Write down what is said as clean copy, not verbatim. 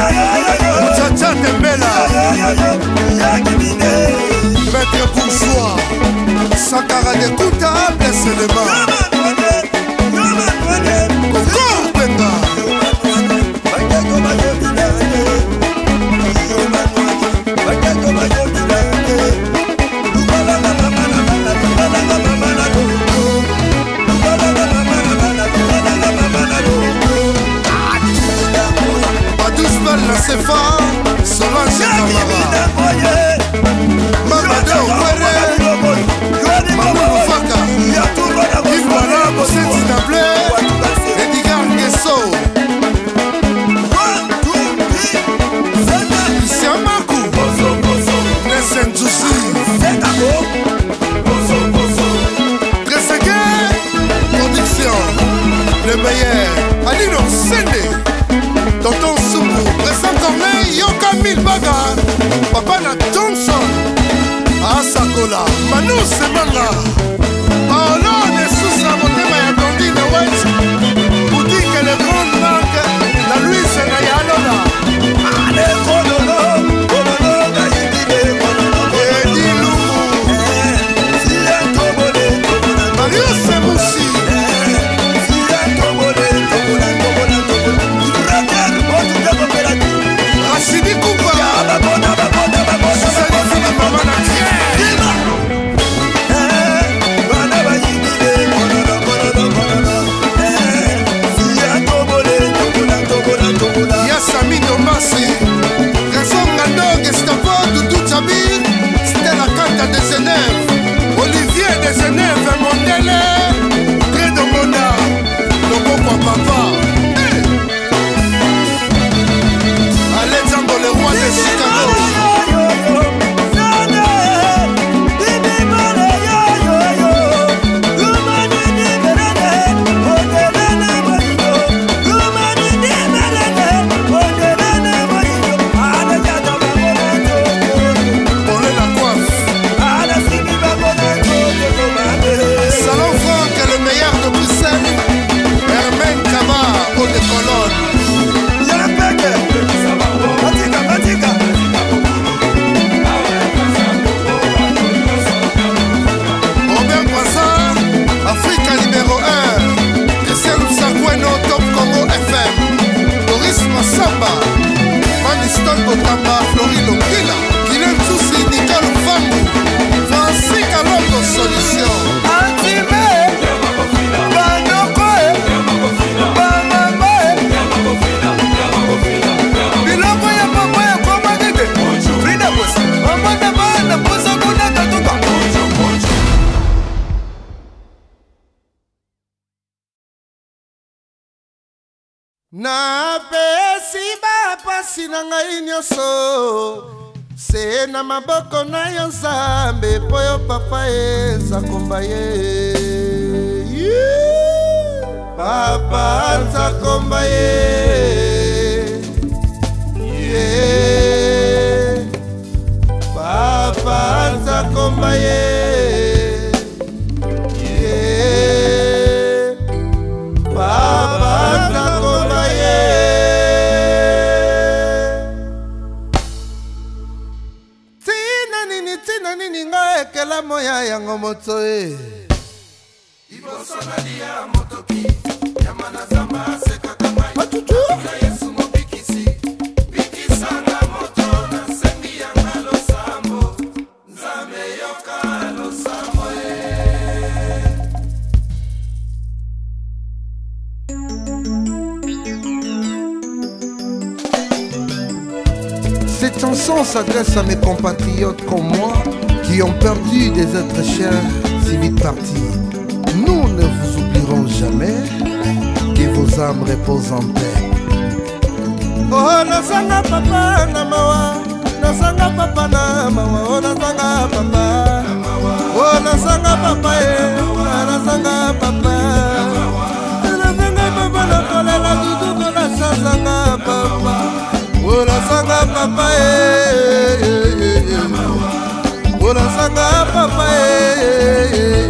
Muchacha Tembela, Maître Bourgeois, Sankara de Kouta, blesse les mains. Coco Benga. La Cefa, Solange Kamara, Mamado Kwere, Mamoulou Faka, Ibwana Moseti Nablé, Edgar Ngeso, Isiamaku, Nesen Djoussi, Tresegué, Production, le meilleur, Alino Sende, Tonton Soumou, Président Corneille, Yoka Milbaga, Papa na Johnson, Asakola, Manu Semanga, Paolo de Sousa, Motema ya Tondine West, Boutique les grandes marques, la Louise na Yalola, Ale Kololo, Kololo, Edi Lumu, Mario Semoussi, Rachidi Koupa, Susani Fili Mama na Yassami Tomasi, Gasson Gando, Gestapo, Doudou Tchabir, Stella Kanta de Genève, Olivier de Genève, Mondele, Credo Mona, Lobo Papa. Alexandre le roi de Chicago. Pour la coiffe. Salon Franck, le meilleur de Bruxelles. Hermène Kaba, haut de colonne. Robert Poisson, Africa numéro 1. Christian Msakoueno, Top Congo FM. Doris Massamba, Maniston Botamba, Flori Longila, Kylian Toussi, Nicole Famou, Francis Kalongo Solution. Na pesi ba pasi na ngai nyonso se na maboko na yo Nzambe po yo papa eza komba ye papa nza komba ye papa nza komba ye papa nza komba ye. Tina nini nga ekela moya yango moto e iboso na dia motoki yama na zamba sekaka mai matutu ya Yesu mobikisi bikisa na moto na sengi yanga losambo Nzambe yoka losambo Cette chanson s'adresse à mes compatriotes comme moi qui ont perdu des êtres chers si vite partis. Nous ne vous oublierons jamais, que vos âmes reposent en paix. Oh, nasanga papa na mawa, nasanga papa na mawa, oh nasanga papa, oh nasanga papa nasanga papa, nasanga papa na kola la dudu kola nasanga papa. Ola sanga papa ola sanga papa